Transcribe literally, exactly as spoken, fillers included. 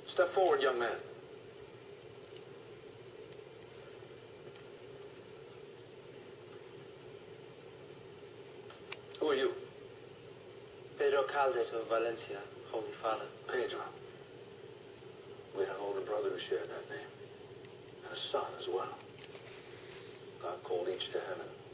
Step forward, young man. Who are you? Pedro Caldes of Valencia, Holy Father. Pedro. We had an older brother who shared that name. And a son as well. God called each to heaven.